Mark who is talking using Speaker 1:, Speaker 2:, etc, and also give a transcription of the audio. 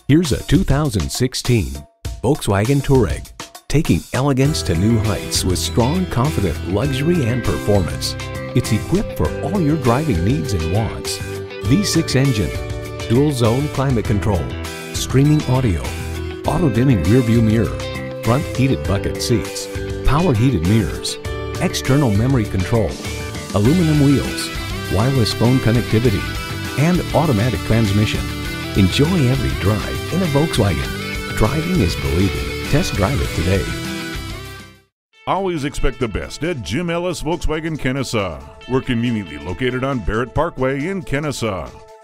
Speaker 1: Here's a 2016 Volkswagen Touareg, taking elegance to new heights with strong, confident luxury and performance. It's equipped for all your driving needs and wants. V6 engine, dual zone climate control, streaming audio, auto dimming rear view mirror, front heated bucket seats, power heated mirrors, external memory control, aluminum wheels, wireless phone connectivity, and automatic transmission. Enjoy every drive in a Volkswagen. Driving is believing. Test drive it today.
Speaker 2: Always expect the best at Jim Ellis VW Kennesaw. We're conveniently located on Barrett Parkway in Kennesaw.